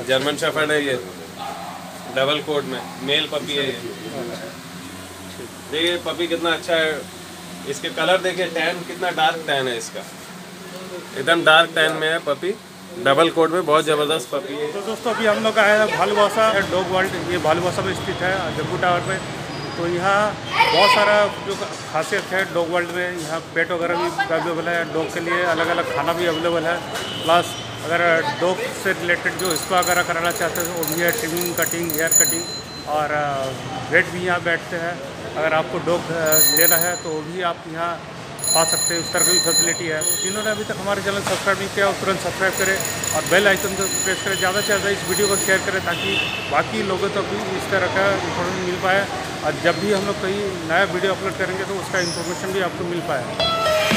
German shepherd है ये, double coat में मेल पपी है ये। देखिए पपी कितना अच्छा है, इसके कलर देखिए, टैन कितना डार्क टैन है इसका, एकदम डार्क टैन में है पपी, डबल कोट में बहुत ज़बरदस्त पपी है। तो दोस्तों अभी हम लोग आए हैं भालुवासा डॉग वर्ल्ड, ये भालुवासा में स्थित है जम्मू टावर पे। तो यहाँ बहुत सारा जो खासियत है डॉग वर्ल्ड में, यहाँ पेट वगैरह भी अवेलेबल है, डॉग के लिए अलग अलग खाना भी अवेलेबल है। प्लस अगर डॉग से रिलेटेड जो स्पा वगैरह कराना चाहते हैं वो भी है, ट्रिमिंग, कटिंग, हेयर कटिंग और वेट भी यहाँ बैठते हैं। अगर आपको डॉग लेना है तो वो भी आप यहाँ पा सकते हैं, उस तरह की भी फैसिलिटी है। जिन्होंने अभी तक हमारे चैनल सब्सक्राइब नहीं किया वो तुरंत सब्सक्राइब करें और बेल आइकन को प्रेस करें, ज़्यादा से ज़्यादा इस वीडियो को शेयर करें ताकि बाकी लोगों तक भी इस तरह का इन्फॉर्मेशन मिल पाए और जब भी हम लोग कहीं नया वीडियो अपलोड करेंगे तो उसका इन्फॉर्मेशन भी आपको मिल पाए।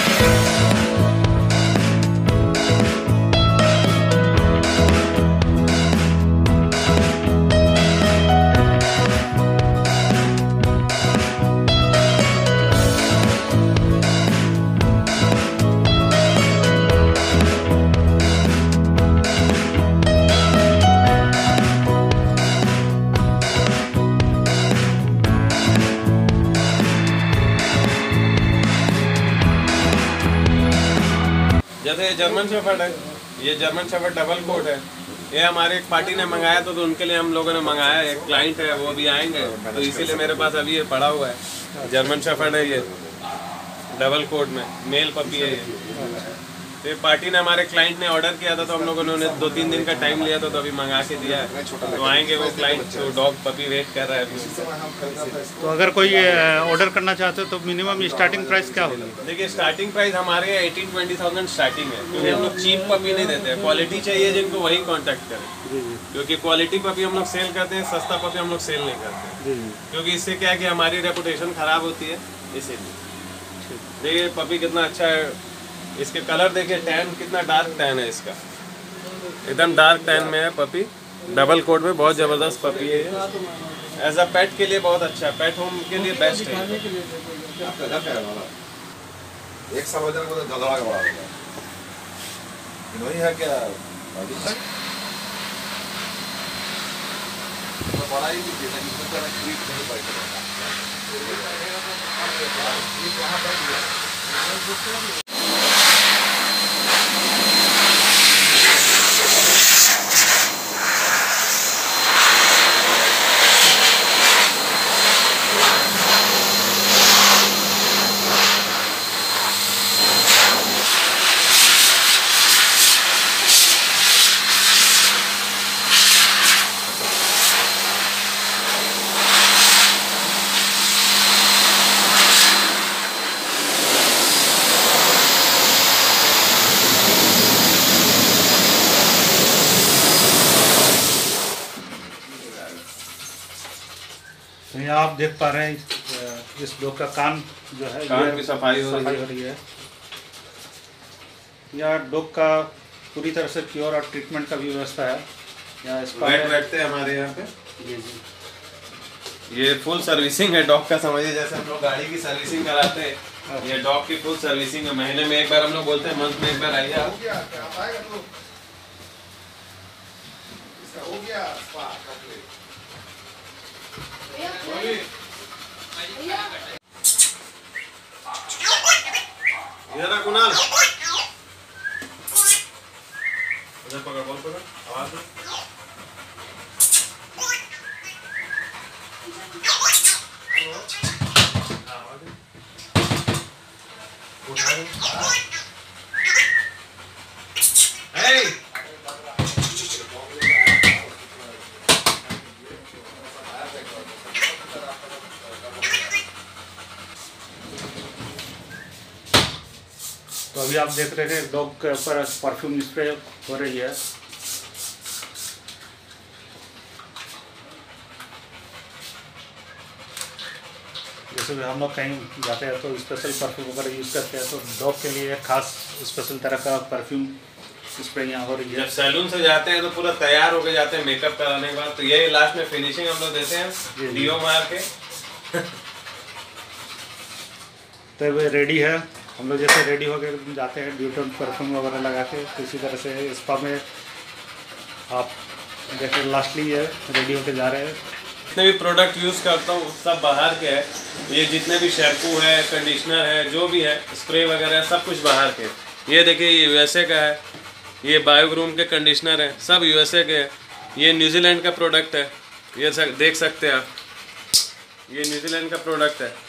जैसे ये जर्मन शेफर्ड है, ये जर्मन शेफर्ड डबल कोट है, ये हमारे एक पार्टी ने मंगाया तो उनके लिए हम लोगों ने मंगाया, एक क्लाइंट है वो भी आएंगे तो इसीलिए मेरे पास अभी ये पड़ा हुआ है। जर्मन शेफर्ड है ये, डबल कोट में मेल पपी है ये। तो पार्टी ने हमारे क्लाइंट ने ऑर्डर किया था तो हम लोगों ने 2-3 दिन का टाइम लिया था तो अभी मंगा के दिया है। तो आएंगे वो क्लाइंट, तो डॉग पपी वेट कर रहा है अभी। तो अगर कोई ऑर्डर करना चाहते हो तो मिनिमम स्टार्टिंग प्राइस क्या होगी? देखिए स्टार्टिंग प्राइस हमारे 18-20,000 स्टार्टिंग है, क्योंकि हम लोग चीप पपी नहीं देते हैं। क्वालिटी चाहिए जिनको वही कांटेक्ट करें, क्योंकि क्वालिटी पपी हम लोग सेल करते हैं, सस्ता पपी हम लोग सेल नहीं करते, क्योंकि इससे क्या है कि हमारी रेपुटेशन खराब होती है, इसीलिए। देखिए पपी कितना अच्छा है, इसके कलर देखिए, टैन कितना डार्क टैन है इसका, एकदम डार्क टैन में है पपी, डबल कोट में बहुत ज़बरदस्त पपी है ये। एज अ पेट के लिए बहुत अच्छा है, पेट होम के लिए बेस्ट है। एक साल हो जाने को झगड़ा के बड़ा वही है क्या बड़ा ही तो यहाँ आप देख पा रहे हैं इस डॉग का कान जो है, कान की सफाई हो रही है। यहाँ डॉग का पूरी तरह से क्योर और ट्रीटमेंट का भी व्यवस्था है। यहाँ वेट बैठते हैं हमारे यहाँ पे। जी जी, ये फुल सर्विसिंग है डॉग का, समझिए जैसे हम लोग गाड़ी की सर्विसिंग कराते हैं, ये डॉग की फुल सर्विसिंग है। महीने में एक बार हम लोग बोलते हैं, मंथ में एक बार आइए आप। इधर आ कुणाल, इधर पकड़, बॉल पकड़, आवाज दो। Hey! तो अभी आप देख रहे हैं डॉग के ऊपर परफ्यूम स्प्रे हो रही है। जैसे भी हम लोग कहीं जाते हैं तो स्पेशल परफ्यूम वगैरह यूज़ करते हैं, तो डॉग के लिए खास स्पेशल तरह का परफ्यूम स्प्रे यहाँ हो रही है। जब सैलून से जाते हैं तो पूरा तैयार होके जाते हैं मेकअप कराने के बाद, तो यही लास्ट में फिनिशिंग हम लोग देते हैं डीओ मार के। तो वो रेडी है, हम लोग जैसे रेडी होके जाते हैं ड्यूटन परफ्यूम वगैरह लगा के, तो इसी तरह से स्पा में आप जैसे लास्टली ये रेडी होके जा रहे हैं। जितने भी प्रोडक्ट यूज़ करता हूँ सब बाहर के है। ये जितने भी शैम्पू है, कंडीशनर है, जो भी है, स्प्रे वगैरह सब कुछ बाहर के। ये देखिए ये यूएसए का है, ये बायोग्रूम के कंडीशनर है, सब यूएसए के है। ये न्यूजीलैंड का प्रोडक्ट है, ये देख सकते हैं आप, ये न्यूजीलैंड का प्रोडक्ट है।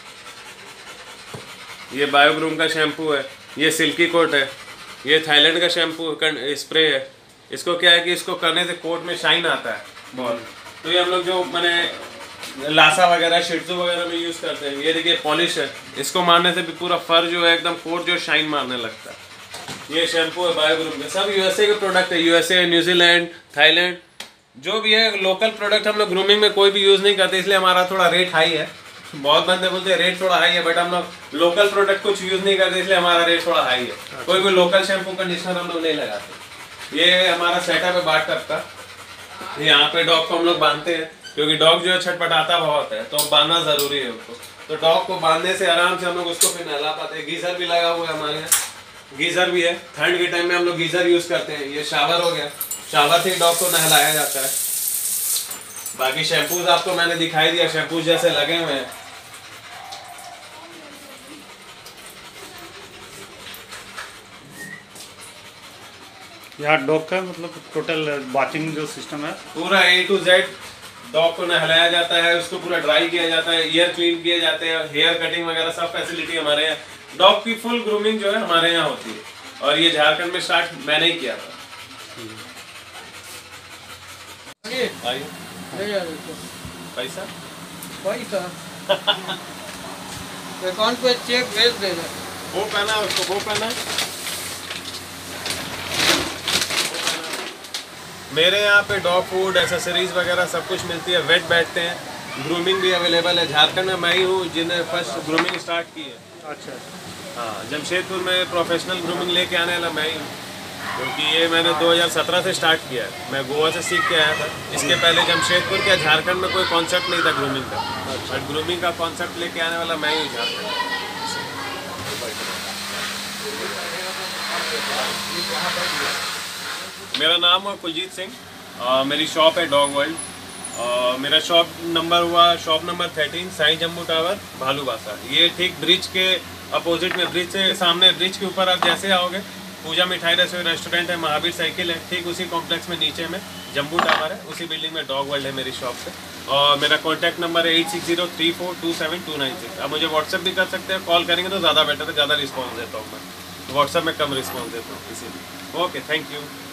ये बायोग्रूम का शैम्पू है, ये सिल्की कोट है, ये थाईलैंड का शैम्पू स्प्रे है। इसको क्या है कि इसको करने से कोट में शाइन आता है बहुत। तो ये हम लोग जो मैंने लासा वगैरह, शिट्जू वगैरह में यूज़ करते हैं। ये देखिए पॉलिश है, इसको मारने से भी पूरा फर जो है एकदम कोट जो शाइन मारने लगता है। ये शैम्पू है बायोग्रूम के, सब यूएसए के प्रोडक्ट है। यूएसए, न्यूजीलैंड, थाईलैंड, जो भी है लोकल प्रोडक्ट हम लोग ग्रूमिंग में कोई भी यूज़ नहीं करते, इसलिए हमारा थोड़ा रेट हाई है। बहुत बंदे बोलते हैं रेट थोड़ा हाई है, बट हम लोग लोकल प्रोडक्ट कुछ यूज़ नहीं करते, इसलिए हमारा रेट थोड़ा हाई है। कोई भी लोकल शैम्पू कंडीशनर हम लोग नहीं लगाते। ये हमारा सेटअप है बाट टब का। यहाँ पे डॉग को हम लोग बांधते हैं, क्योंकि डॉग जो है छटपटाता बहुत है, तो बांधना ज़रूरी है उसको। तो डॉग को बांधने से आराम से हम लोग उसको फिर नहला पाते हैं। गीज़र भी लगा हुआ है हमारे यहाँ, गीज़र भी है। ठंड के टाइम में हम लोग गीज़र यूज़ करते हैं। ये शावर हो गया, शावर से डॉग को नहलाया जाता है। बाकी शैम्पूज आपको मैंने दिखाई दिया, शैम्पूज जैसे लगे हुए हैं। यहाँ डॉग का मतलब टोटल बाथिंग जो सिस्टम है पूरा A to Z डॉग को नहलाया जाता है, उसको पूरा ड्राई किया जाता है, ईयर क्लीन किए जाते हैं, हेयर कटिंग वगैरह सब फैसिलिटी हमारे यहाँ। डॉग की फुल ग्रूमिंग जो है हमारे यहाँ होती है, और ये झारखंड में स्टार्ट मैंने ही किया था। पैसा अकाउंट पे चेक भेज देना। वो पहना उसको, वो पहना। मेरे यहाँ पे डॉग फूड, एसेसरीज वगैरह सब कुछ मिलती है। वेट बैठते हैं, ग्रूमिंग भी अवेलेबल है। झारखंड में मैं ही हूँ जिन्हें फर्स्ट ग्रूमिंग स्टार्ट की है। अच्छा। हाँ, जमशेदपुर में प्रोफेशनल ग्रूमिंग लेके आने वाला मैं ही हूँ, क्योंकि ये मैंने 2017 से स्टार्ट किया है। मैं गोवा से सीख के आया था। इसके पहले जमशेदपुर क्या झारखंड में कोई कॉन्सेप्ट नहीं था ग्रूमिंग का, बट ग्रूमिंग का कॉन्सेप्ट लेके आने वाला मैं ही हूँ झारखंड। मेरा नाम है कुलजीत सिंह, मेरी शॉप है डॉग वर्ल्ड। मेरा shop number 13 Sai Jambu tower, Bhalubasa. ये ठीक ब्रिज के अपोजिट में, ब्रिज से सामने, ब्रिज के ऊपर आप जैसे आओगे, पूजा मिठाई रेस्टोरेंट है, महावीर साइकिल है, ठीक उसी कॉम्प्लेक्स में नीचे में जम्बू टावर है, उसी बिल्डिंग में डॉग वर्ल्ड है मेरी शॉप से। और मेरा कॉन्टैक्ट नंबर है 8603427296। आप मुझे व्हाट्सएप भी कर सकते हैं, कॉल करेंगे तो ज़्यादा बेटर है, ज़्यादा रिस्पॉन्स देता हूँ मैं। व्हाट्सएप में कम रिस्पॉन्स देता हूँ इसीलिए। Okay, thank you.